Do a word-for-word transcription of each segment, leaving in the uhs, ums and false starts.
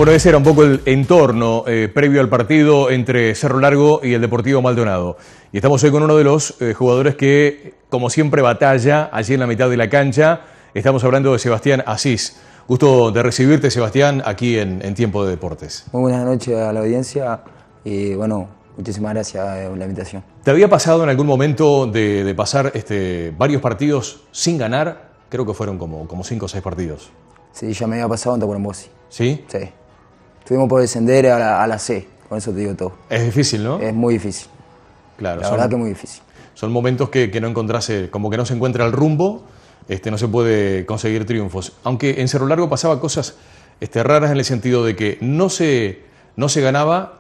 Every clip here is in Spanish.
Bueno, ese era un poco el entorno eh, previo al partido entre Cerro Largo y el Deportivo Maldonado. Y estamos hoy con uno de los eh, jugadores que, como siempre, batalla allí en la mitad de la cancha. Estamos hablando de Sebastián Asís. Gusto de recibirte, Sebastián, aquí en, en Tiempo de Deportes. Muy buenas noches a la audiencia y, bueno, muchísimas gracias por la invitación. ¿Te había pasado en algún momento de, de pasar este, varios partidos sin ganar? Creo que fueron como, como cinco o seis partidos. Sí, ya me había pasado en Tacuarembossi. ¿Sí? Sí. Estuvimos por descender a la, a la C, con eso te digo todo. Es difícil, ¿no? Es muy difícil. Claro. La son, verdad que es muy difícil. Son momentos que, que no encontrase, como que no se encuentra el rumbo, este, no se puede conseguir triunfos. Aunque en Cerro Largo pasaba cosas este, raras en el sentido de que no se, no se ganaba,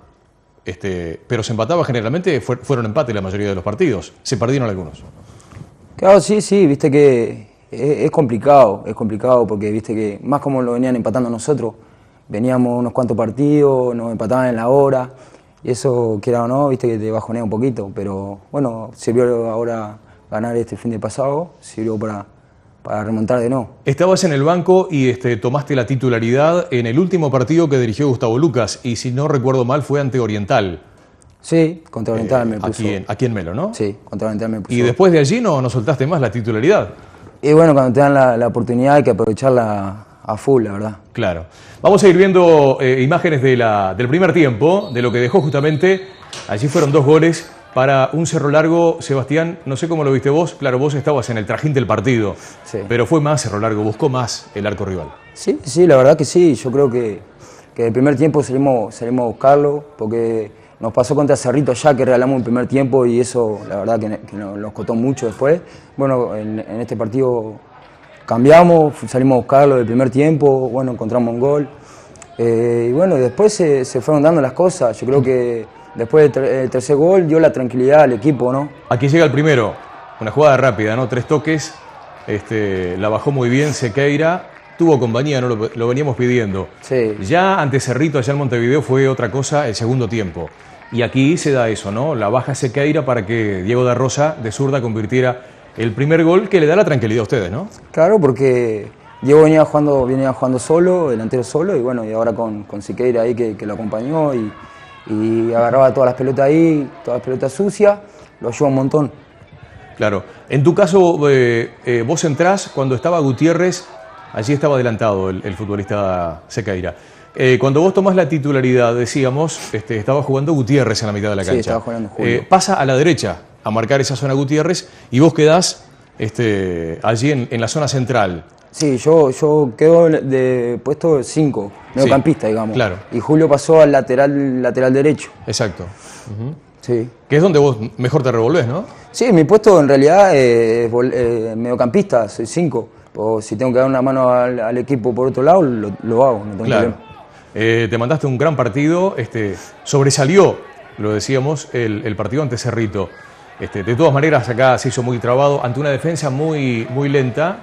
este, pero se empataba generalmente, fue, fueron empate la mayoría de los partidos. Se perdieron algunos. Claro, sí, sí, viste que es, es complicado, es complicado porque viste que más como lo venían empatando nosotros, veníamos unos cuantos partidos, nos empataban en la hora, y eso, quiera o no, viste que te bajonea un poquito, pero bueno, sirvió ahora ganar este fin de pasado, sirvió para, para remontar de nuevo. Estabas en el banco y este, tomaste la titularidad en el último partido que dirigió Gustavo Lucas, y si no recuerdo mal fue ante Oriental. Sí, contra Oriental eh, me puso. Aquí en, aquí en Melo, ¿no? Sí, contra Oriental me puso. Y después de allí no, no soltaste más la titularidad. Y bueno, cuando te dan la, la oportunidad hay que aprovecharla a full, la verdad. Claro. Vamos a ir viendo eh, imágenes de la, del primer tiempo, de lo que dejó justamente. Allí fueron dos goles para un Cerro Largo. Sebastián, no sé cómo lo viste vos. Claro, vos estabas en el trajín del partido, Sí. pero fue más Cerro Largo, buscó más el arco rival. Sí, sí, la verdad que sí. Yo creo que, que el primer tiempo salimos, salimos a buscarlo, porque nos pasó contra Cerrito allá, que regalamos el primer tiempo y eso, la verdad, que, que nos costó mucho después. Bueno, en, en este partido cambiamos, salimos a buscarlo del primer tiempo, bueno, encontramos un gol. Eh, y bueno, después se, se fueron dando las cosas. Yo creo que después del ter tercer gol dio la tranquilidad al equipo, ¿no? Aquí llega el primero, una jugada rápida, ¿no? Tres toques, este, la bajó muy bien Sequeira, tuvo compañía, no lo, lo veníamos pidiendo. Sí. Ya ante Cerrito, allá en Montevideo, fue otra cosa el segundo tiempo. Y aquí se da eso, ¿no? La baja Sequeira para que Diego da Rosa, de zurda, convirtiera el primer gol que le da la tranquilidad a ustedes, ¿no? Claro, porque Diego venía jugando, venía jugando solo, delantero solo, y bueno, y ahora con, con Sequeira ahí que, que lo acompañó y, y agarraba todas las pelotas ahí, todas las pelotas sucias, lo ayudó un montón. Claro. En tu caso, eh, eh, vos entrás cuando estaba Gutiérrez, allí estaba adelantado el, el futbolista Sequeira. Eh, cuando vos tomás la titularidad, decíamos, este, estaba jugando Gutiérrez en la mitad de la cancha. Sí, estaba jugando Julio. Eh, pasa a la derecha a marcar esa zona Gutiérrez y vos quedás este, allí en, en la zona central. Sí, yo, yo quedo de puesto cinco, mediocampista, Sí, digamos. claro. Y Julio pasó al lateral, lateral derecho. Exacto. Uh-huh. Sí. Que es donde vos mejor te revolvés, ¿no? Sí, mi puesto en realidad es eh, mediocampista, soy cinco. O si tengo que dar una mano al, al equipo por otro lado, lo, lo hago, no tengo Claro. problema. Eh, te mandaste un gran partido, este, sobresalió, lo decíamos, el, el partido ante Cerrito. Este, de todas maneras, acá se hizo muy trabado, ante una defensa muy, muy lenta.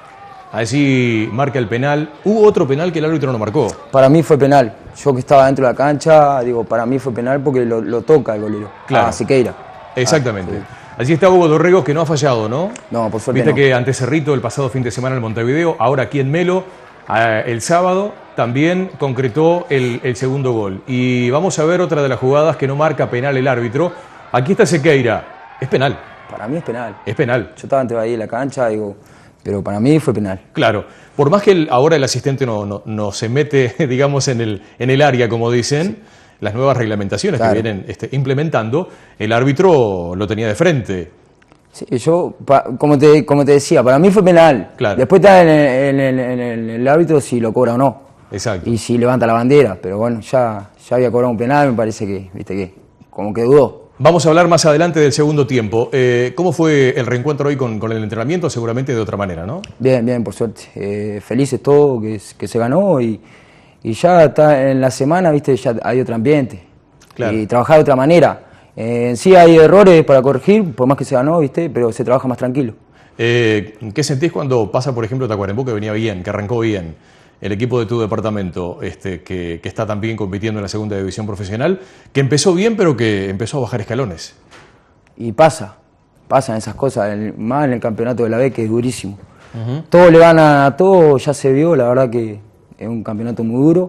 Allí marca el penal. Hubo otro penal que el árbitro no marcó. Para mí fue penal. Yo que estaba dentro de la cancha, digo, para mí fue penal porque lo, lo toca el golero. Claro. A Siqueira. Exactamente. Ah, sí. Allí está Hugo Dorrego, que no ha fallado, ¿no? No, por suerte Viste no. que ante Cerrito el pasado fin de semana en Montevideo, ahora aquí en Melo, eh, el sábado también concretó el, el segundo gol. Y vamos a ver otra de las jugadas que no marca penal el árbitro. Aquí está Sequeira. Es penal. Para mí es penal. Es penal. Yo estaba antes ahí en la cancha, digo, pero para mí fue penal. Claro. Por más que el, ahora el asistente no, no, no se mete, digamos, en el, en el área, como dicen, sí. Las nuevas reglamentaciones Claro. que vienen este, implementando, el árbitro lo tenía de frente. Sí, yo, pa, como, te, como te decía, para mí fue penal. Claro. Después está en el, en, el, en, el, en el árbitro si lo cobra o no. Exacto. Y si levanta la bandera. Pero bueno, ya, ya había cobrado un penal, me parece que, viste que, como que dudó. Vamos a hablar más adelante del segundo tiempo. Eh, ¿Cómo fue el reencuentro hoy con, con el entrenamiento? Seguramente de otra manera, ¿no? Bien, bien, por suerte. Eh, felices todo, que, que se ganó y, y ya está en la semana, viste, ya hay otro ambiente. Claro. Y trabajar de otra manera. Eh, en sí hay errores para corregir, por más que se ganó, viste, pero se trabaja más tranquilo. Eh, ¿Qué sentís cuando pasa, por ejemplo, Tacuarembó, que venía bien, que arrancó bien? El equipo de tu departamento, este, que, que está también compitiendo en la segunda división profesional, que empezó bien, pero que empezó a bajar escalones. Y pasa, pasan esas cosas, el, más en el campeonato de la B, que es durísimo. Uh-huh. Todos le ganan a todos, ya se vio, la verdad que es un campeonato muy duro.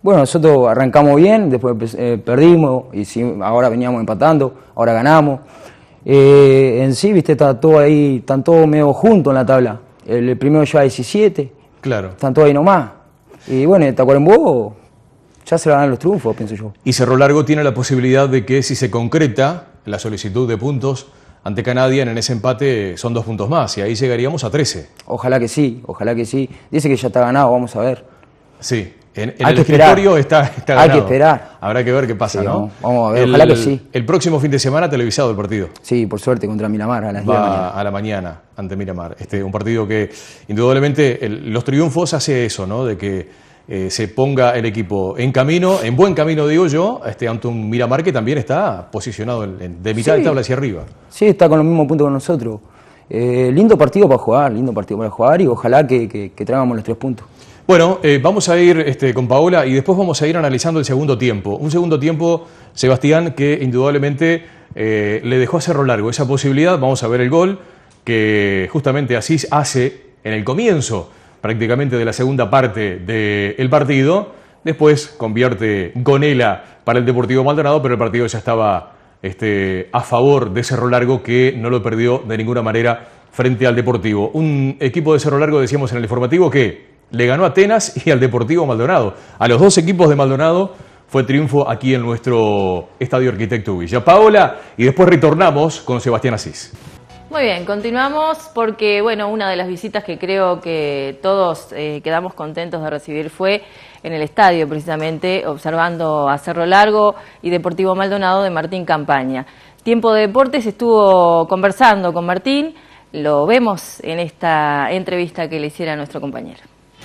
Bueno, nosotros arrancamos bien, después eh, perdimos, y sí, ahora veníamos empatando, ahora ganamos. Eh, en sí, viste, está todo ahí, están todos medio juntos en la tabla. El, el primero lleva diecisiete, claro. Están todos ahí nomás. Y bueno, Tacuarembó ya se le dan los triunfos, pienso yo. Y Cerro Largo tiene la posibilidad de que si se concreta la solicitud de puntos ante Canadian en ese empate son dos puntos más y ahí llegaríamos a trece. Ojalá que sí, ojalá que sí. Dice que ya está ganado, vamos a ver. Sí, en, en Hay el que escritorio está, está ganado. Hay que esperar. Habrá que ver qué pasa, sí, ¿no? Vamos, vamos a ver, el, ojalá que sí. El próximo fin de semana televisado el partido. Sí, por suerte, contra Miramar a las diez de la mañana. Va a la mañana ante Miramar. Este, un partido que indudablemente el, los triunfos hace eso, ¿no? De que eh, se ponga el equipo en camino, en buen camino digo yo, este, ante un Miramar que también está posicionado en, en, de mitad sí. de tabla hacia arriba. Sí, está con los mismos puntos que nosotros. Eh, lindo partido para jugar, lindo partido para jugar y ojalá que, que, que traigamos los tres puntos. Bueno, eh, vamos a ir este, con Paola y después vamos a ir analizando el segundo tiempo. Un segundo tiempo, Sebastián, que indudablemente eh, le dejó a Cerro Largo esa posibilidad. Vamos a ver el gol que justamente Asís hace en el comienzo prácticamente de la segunda parte del partido. Después convierte Gonela para el Deportivo Maldonado, pero el partido ya estaba este, a favor de Cerro Largo, que no lo perdió de ninguna manera frente al Deportivo. Un equipo de Cerro Largo, decíamos en el informativo, que le ganó a Atenas y al Deportivo Maldonado. A los dos equipos de Maldonado fue triunfo aquí en nuestro Estadio Arquitecto Villa. Paola, y después retornamos con Sebastián Asís. Muy bien, continuamos porque, bueno, una de las visitas que creo que todos eh, quedamos contentos de recibir fue en el estadio, precisamente, observando a Cerro Largo y Deportivo Maldonado de Martín Campaña. Tiempo de Deportes estuvo conversando con Martín, lo vemos en esta entrevista que le hiciera a nuestro compañero.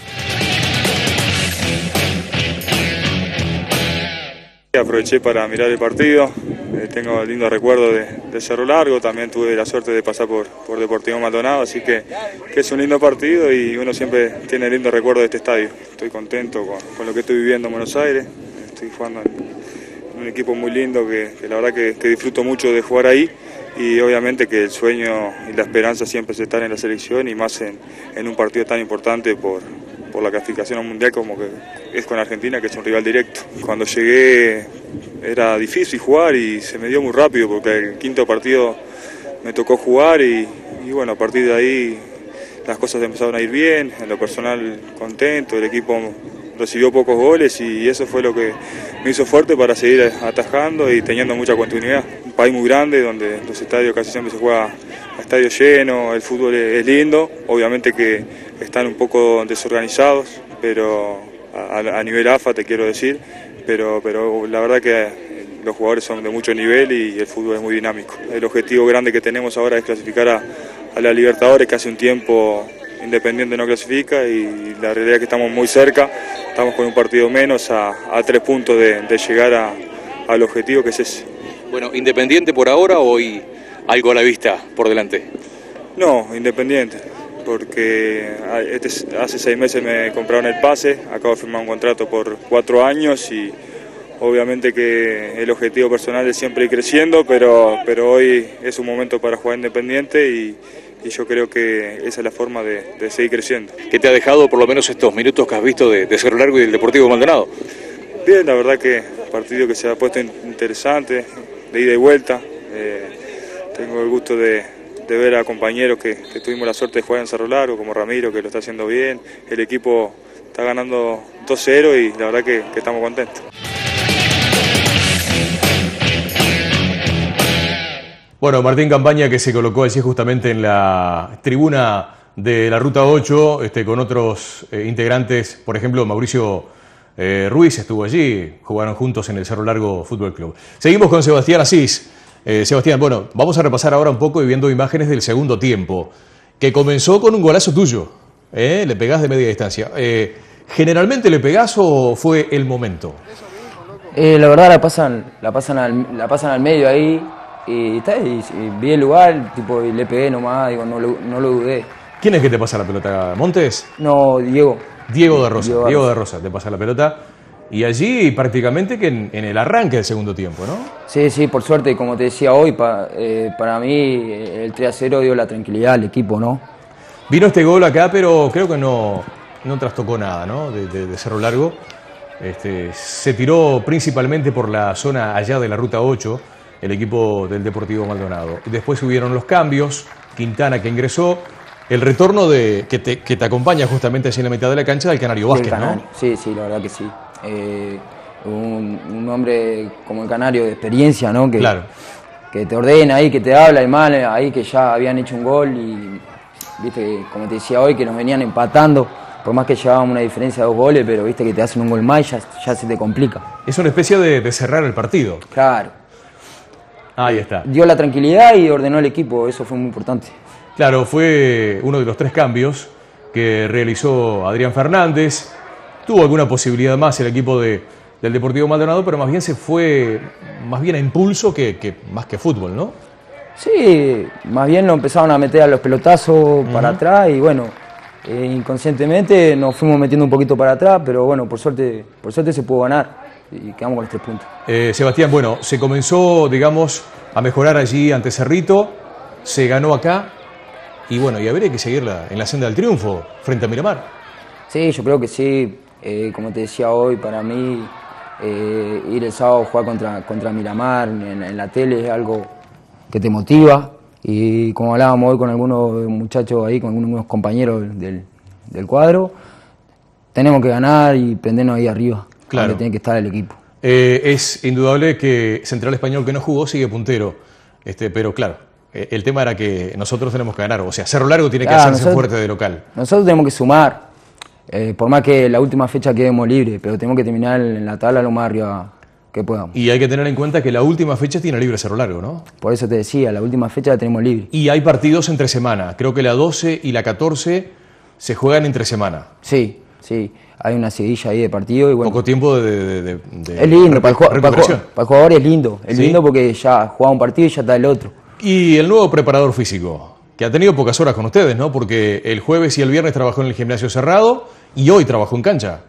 Aproveché para mirar el partido, eh, tengo lindo recuerdo de, de Cerro Largo, también tuve la suerte de pasar por, por Deportivo Maldonado, así que, que es un lindo partido y uno siempre tiene lindo recuerdo de este estadio. Estoy contento con, con lo que estoy viviendo en Buenos Aires, estoy jugando en, en un equipo muy lindo que, que la verdad que, que disfruto mucho de jugar ahí y obviamente que el sueño y la esperanza siempre es estar en la selección y más en, en un partido tan importante por por la clasificación al Mundial como que es con Argentina, que es un rival directo. Cuando llegué era difícil jugar y se me dio muy rápido porque el quinto partido me tocó jugar y, y bueno, a partir de ahí las cosas empezaron a ir bien, en lo personal contento, el equipo recibió pocos goles y eso fue lo que me hizo fuerte para seguir atajando y teniendo mucha continuidad. Un país muy grande donde los estadios casi siempre se juega a estadio lleno, el fútbol es lindo, obviamente que están un poco desorganizados, pero a, a nivel A F A te quiero decir, pero, pero la verdad que los jugadores son de mucho nivel y el fútbol es muy dinámico. El objetivo grande que tenemos ahora es clasificar a, a la Libertadores, que hace un tiempo Independiente no clasifica y la realidad es que estamos muy cerca, estamos con un partido menos a, a tres puntos de, de llegar a, al objetivo que es ese. Bueno, ¿Independiente por ahora o hoy algo a la vista por delante? No, Independiente, porque este, hace seis meses me compraron el pase, acabo de firmar un contrato por cuatro años y obviamente que el objetivo personal es siempre ir creciendo, pero, pero hoy es un momento para jugar Independiente y, y yo creo que esa es la forma de, de seguir creciendo. ¿Qué te ha dejado por lo menos estos minutos que has visto de, de Cerro Largo y del Deportivo Maldonado? Bien, la verdad que partido que se ha puesto interesante, de ida y vuelta. Eh, tengo el gusto de, de ver a compañeros que, que tuvimos la suerte de jugar en Cerro Largo, como Ramiro, que lo está haciendo bien. El equipo está ganando dos cero y la verdad que, que estamos contentos. Bueno, Martín Campaña, que se colocó allí justamente en la tribuna de la Ruta ocho, este, con otros eh, integrantes, por ejemplo, Mauricio eh, Ruiz estuvo allí, jugaron juntos en el Cerro Largo Fútbol Club. Seguimos con Sebastián Asís. Eh, Sebastián, bueno, vamos a repasar ahora un poco y viendo imágenes del segundo tiempo, que comenzó con un golazo tuyo, ¿eh? Le pegás de media distancia. Eh, ¿Generalmente le pegás o fue el momento? Eh, la verdad la pasan, la, pasan al, la pasan al medio ahí. Y, está, y, y vi el lugar, tipo, y le pegué nomás, digo, no lo, no lo dudé. ¿Quién es que te pasa la pelota? ¿Montes? No, Diego. Diego de Rosa, Diego, Diego de Rosa te pasa la pelota. Y allí prácticamente que en, en el arranque del segundo tiempo, ¿no? Sí, sí, por suerte, como te decía hoy, pa, eh, para mí el tres a cero dio la tranquilidad al equipo, ¿no? Vino este gol acá, pero creo que no, no trastocó nada, ¿no? De, de, de Cerro Largo. Este, se tiró principalmente por la zona allá de la Ruta ocho, el equipo del Deportivo Maldonado. Después hubieron los cambios, Quintana que ingresó, el retorno de que te, que te acompaña justamente así en la mitad de la cancha del Canario Vázquez, Canario. ¿no? Sí, sí, la verdad que sí. Eh, un, un hombre como el Canario de experiencia, ¿no? Que, claro. que te ordena ahí, que te habla, y mal ahí que ya habían hecho un gol y, viste, como te decía hoy, que nos venían empatando. Por más que llevábamos una diferencia de dos goles, pero viste que te hacen un gol más y ya, ya se te complica. Es una especie de, de cerrar el partido. Claro. Ahí está. Dio la tranquilidad y ordenó el equipo, eso fue muy importante. Claro, fue uno de los tres cambios que realizó Adrián Fernández. Tuvo alguna posibilidad más el equipo de, del Deportivo Maldonado, pero más bien se fue más bien a impulso que, que más que fútbol, ¿no? Sí, más bien lo empezaron a meter a los pelotazos uh-huh. para atrás y bueno, eh, inconscientemente nos fuimos metiendo un poquito para atrás, pero bueno, por suerte, por suerte se pudo ganar y quedamos con los tres puntos. Eh, Sebastián, bueno, se comenzó, digamos, a mejorar allí ante Cerrito, se ganó acá y bueno, y habría que seguirla en la senda del triunfo frente a Miramar. Sí, yo creo que sí, eh, como te decía hoy, para mí eh, ir el sábado a jugar contra, contra Miramar en, en la tele es algo que te motiva. Y como hablábamos hoy con algunos muchachos ahí, con algunos compañeros del, del cuadro, tenemos que ganar y prendernos ahí arriba, claro. donde tiene que estar el equipo. Eh, es indudable que Central Español, que no jugó, sigue puntero, este, pero claro, eh, el tema era que nosotros tenemos que ganar, o sea, Cerro Largo tiene claro, que hacerse nosotros, fuerte de local. Nosotros tenemos que sumar, eh, por más que la última fecha quedemos libres, pero tenemos que terminar en la tabla lo más arriba que podamos. Y hay que tener en cuenta que la última fecha tiene libre Cerro Largo, ¿no? Por eso te decía, la última fecha la tenemos libre. Y hay partidos entre semana, creo que la doce y la catorce se juegan entre semana. Sí, sí, hay una seguidilla ahí de partido. Y bueno, poco tiempo de, de, de, de es lindo, para el, para, el, para el jugador es lindo, es ¿sí? lindo porque ya juega un partido y ya está el otro. Y el nuevo preparador físico, que ha tenido pocas horas con ustedes, ¿no? Porque el jueves y el viernes trabajó en el gimnasio cerrado y hoy trabajó en cancha.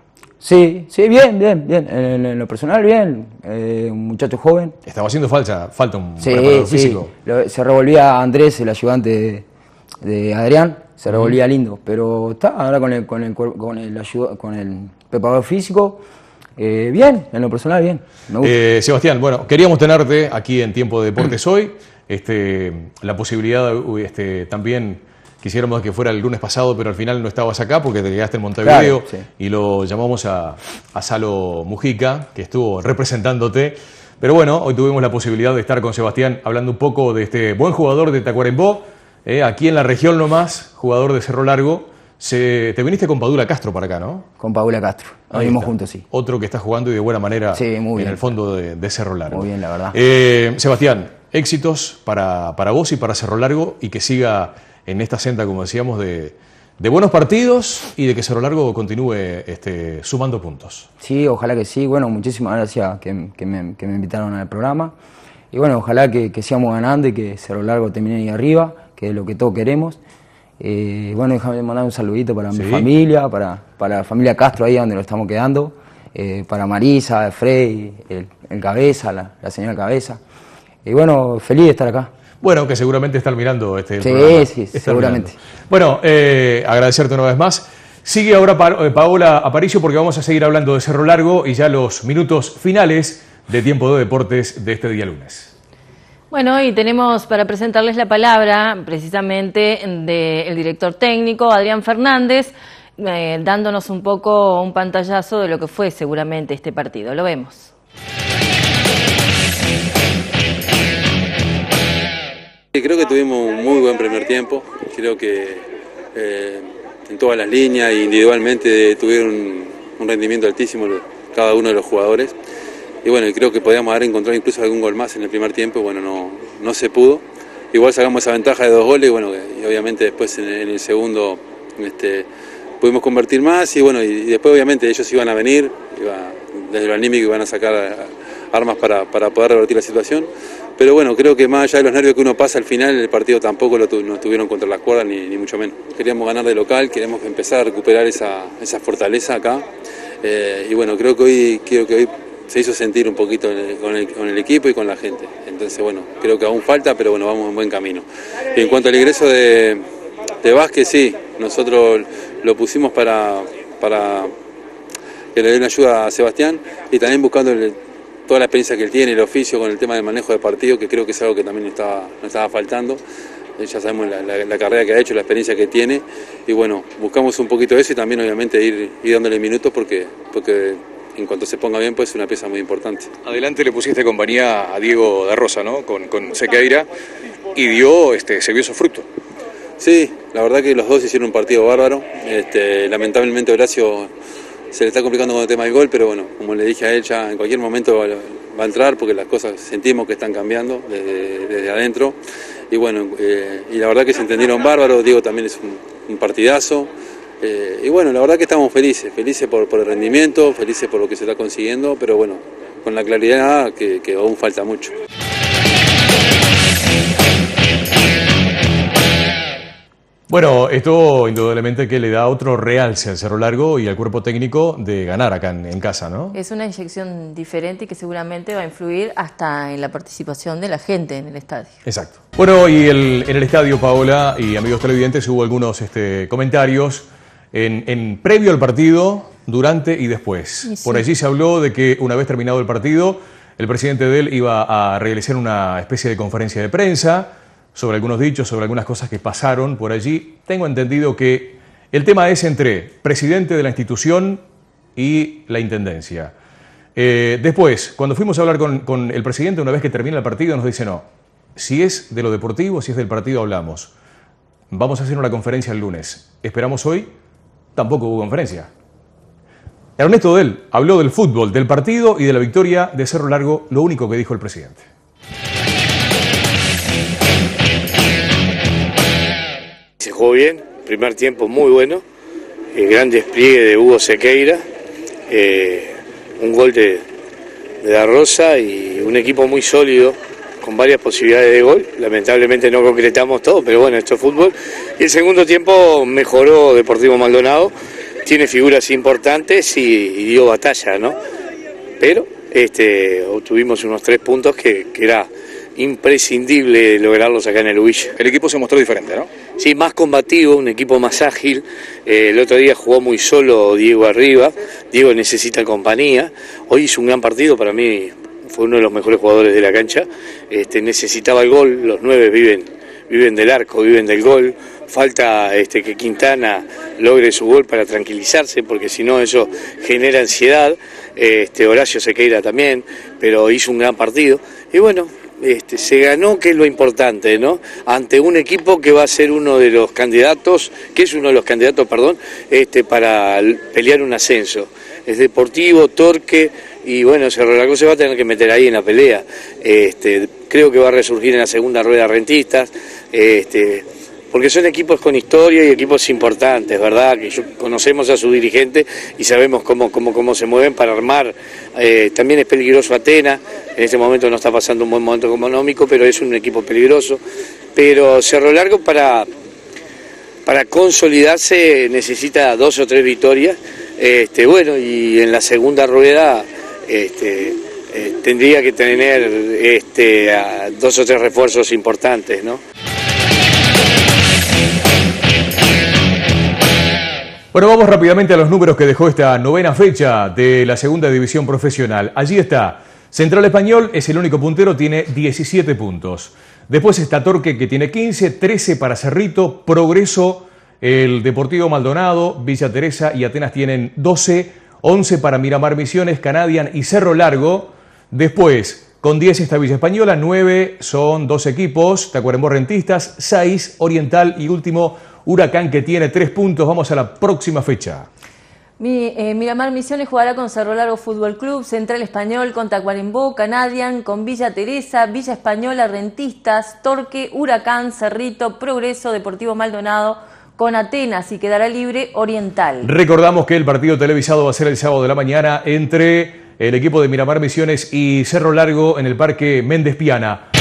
Sí, sí, bien, bien, bien. En, en lo personal, bien. Eh, un muchacho joven. Estaba haciendo falta, falta un sí, preparador sí. físico. Lo, se revolvía Andrés, el ayudante de, de Adrián, se revolvía uh-huh. lindo. Pero está ahora con el, con el, con el, ayuda, con el preparador físico, eh, bien, en lo personal, bien. Me gusta. Eh, Sebastián, bueno, queríamos tenerte aquí en Tiempo de Deportes hoy. Este, la posibilidad de, este, también... Quisiéramos que fuera el lunes pasado, pero al final no estabas acá porque te quedaste en Montevideo, claro, sí. y lo llamamos a, a Salo Mujica, que estuvo representándote. Pero bueno, hoy tuvimos la posibilidad de estar con Sebastián hablando un poco de este buen jugador de Tacuarembó, eh, aquí en la región nomás, jugador de Cerro Largo. Se, te viniste con Padula Castro para acá, ¿no? Con Padula Castro, nos vimos juntos, sí. Otro que está jugando y de buena manera sí, muy bien, en el fondo de, de Cerro Largo. Muy bien, la verdad. Eh, Sebastián, éxitos para, para vos y para Cerro Largo y que siga en esta senda, como decíamos, de, de buenos partidos y de que Cerro Largo continúe este, sumando puntos. Sí, ojalá que sí. Bueno, muchísimas gracias que, que, me, que me invitaron al programa. Y bueno, ojalá que, que sigamos ganando y que Cerro Largo termine ahí arriba, que es lo que todos queremos. Eh, bueno, déjame mandar un saludito para ¿sí? mi familia, para, para la familia Castro, ahí donde lo estamos quedando, eh, para Marisa, Frey, el, el Cabeza, la, la señora Cabeza. Y bueno, feliz de estar acá. Bueno, que seguramente están mirando este sí, programa. Sí, sí, seguramente. Mirando. Bueno, eh, agradecerte una vez más. Sigue ahora pa Paola Aparicio porque vamos a seguir hablando de Cerro Largo y ya los minutos finales de Tiempo de Deportes de este día lunes. Bueno, y tenemos para presentarles la palabra precisamente del director técnico, Adrián Fernández, eh, dándonos un poco un pantallazo de lo que fue seguramente este partido. Lo vemos. Creo que tuvimos un muy buen primer tiempo, creo que eh, en todas las líneas e individualmente tuvieron un, un rendimiento altísimo cada uno de los jugadores y bueno, creo que podíamos haber encontrado incluso algún gol más en el primer tiempo, bueno, no, no se pudo, igual sacamos esa ventaja de dos goles y bueno, y obviamente después en, en el segundo este, pudimos convertir más y bueno, y, y después obviamente ellos iban a venir, iba, desde lo anímico iban a sacar a, armas para, para poder revertir la situación. Pero bueno, creo que más allá de los nervios que uno pasa al final, el partido tampoco lo tu, nos tuvieron contra las cuerdas, ni, ni mucho menos. Queríamos ganar de local, queremos empezar a recuperar esa, esa fortaleza acá. Eh, y bueno, creo que hoy creo que hoy se hizo sentir un poquito con el, con el equipo y con la gente. Entonces bueno, creo que aún falta, pero bueno, vamos en buen camino. Y en cuanto al ingreso de, de Vázquez, sí, nosotros lo pusimos para... para que le den ayuda a Sebastián y también buscando el, toda la experiencia que él tiene, el oficio con el tema del manejo de partido, que creo que es algo que también estaba, nos estaba faltando. Ya sabemos la, la, la carrera que ha hecho, la experiencia que tiene y bueno, buscamos un poquito de eso y también obviamente ir, ir dándole minutos porque, porque en cuanto se ponga bien pues es una pieza muy importante. Adelante le pusiste compañía a Diego da Rosa, ¿no? Con, con Sequeira y dio, este, se vio su fruto. Sí, la verdad que los dos hicieron un partido bárbaro. Este, lamentablemente Horacio se le está complicando con el tema del gol, pero bueno, como le dije a él, ya en cualquier momento va, va a entrar porque las cosas sentimos que están cambiando desde, desde adentro. Y bueno, eh, y la verdad que se entendieron bárbaros, Diego también es un, un partidazo. Eh, y bueno, la verdad que estamos felices, felices por, por el rendimiento, felices por lo que se está consiguiendo, pero bueno, con la claridad que, que aún falta mucho. Bueno, esto indudablemente que le da otro realce al Cerro Largo y al cuerpo técnico de ganar acá en, en casa, ¿no? Es una inyección diferente y que seguramente va a influir hasta en la participación de la gente en el estadio. Exacto. Bueno, y el, en el estadio, Paola y amigos televidentes, hubo algunos este, comentarios en, en previo al partido, durante y después. Sí, sí. Por allí se habló de que una vez terminado el partido, el presidente de él iba a realizar una especie de conferencia de prensa sobre algunos dichos, sobre algunas cosas que pasaron por allí. Tengo entendido que el tema es entre presidente de la institución y la intendencia. Eh, después, cuando fuimos a hablar con, con el presidente, una vez que termina el partido, nos dice no, si es de lo deportivo, si es del partido, hablamos. Vamos a hacer una conferencia el lunes. ¿Esperamos hoy? Tampoco hubo conferencia. Ernesto Del habló del fútbol, del partido y de la victoria de Cerro Largo, lo único que dijo el presidente. Se jugó bien, primer tiempo muy bueno, eh, gran despliegue de Hugo Sequeira, eh, un gol de, de Da Rosa y un equipo muy sólido, con varias posibilidades de gol. Lamentablemente no concretamos todo, pero bueno, esto es fútbol. Y el segundo tiempo mejoró Deportivo Maldonado, tiene figuras importantes y, y dio batalla, ¿no? Pero este, obtuvimos unos tres puntos que, que era imprescindible lograrlos acá en el Ubilla. El equipo se mostró diferente, ¿no? Sí, más combativo, un equipo más ágil. Eh, el otro día jugó muy solo Diego arriba. Diego necesita compañía. Hoy hizo un gran partido, para mí fue uno de los mejores jugadores de la cancha. Este, necesitaba el gol, los nueve viven, viven del arco, viven del gol. Falta este, que Quintana logre su gol para tranquilizarse, porque si no eso genera ansiedad. Este, Horacio Sequeira también, pero hizo un gran partido. Y bueno, Este, se ganó, que es lo importante, ¿no? Ante un equipo que va a ser uno de los candidatos, que es uno de los candidatos, perdón, este, para pelear un ascenso. Es Deportivo, Torque, y bueno, Cerro Largo se va a tener que meter ahí en la pelea. Este, creo que va a resurgir en la segunda rueda Rentistas, este, porque son equipos con historia y equipos importantes, ¿verdad? Que yo, conocemos a su dirigente y sabemos cómo, cómo, cómo se mueven para armar. Eh, también es peligroso Atenas, en este momento no está pasando un buen momento económico, pero es un equipo peligroso. Pero Cerro Largo para, para consolidarse necesita dos o tres victorias. Este, bueno, y en la segunda rueda este, eh, tendría que tener este, a dos o tres refuerzos importantes, ¿no? Bueno, vamos rápidamente a los números que dejó esta novena fecha de la segunda división profesional. Allí está, Central Español es el único puntero, tiene diecisiete puntos. Después está Torque, que tiene quince, trece para Cerrito, Progreso, el Deportivo Maldonado, Villa Teresa y Atenas tienen doce, once para Miramar Misiones, Canadian y Cerro Largo. Después, con diez está Villa Española, nueve son dos equipos, Tacuarembó Rentistas, seis Oriental y último Huracán, que tiene tres puntos. Vamos a la próxima fecha. Mi, eh, Miramar Misiones jugará con Cerro Largo Fútbol Club, Central Español con Tacuarembó, Canadian con Villa Teresa, Villa Española, Rentistas, Torque, Huracán, Cerrito, Progreso, Deportivo Maldonado con Atenas y quedará libre Oriental. Recordamos que el partido televisado va a ser el sábado de la mañana entre el equipo de Miramar Misiones y Cerro Largo en el Parque Méndez Piana.